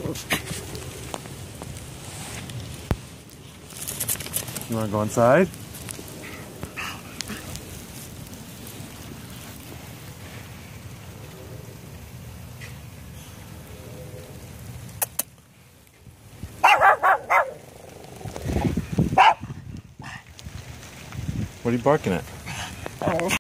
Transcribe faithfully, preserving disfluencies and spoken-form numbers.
You want to go inside? What are you barking at?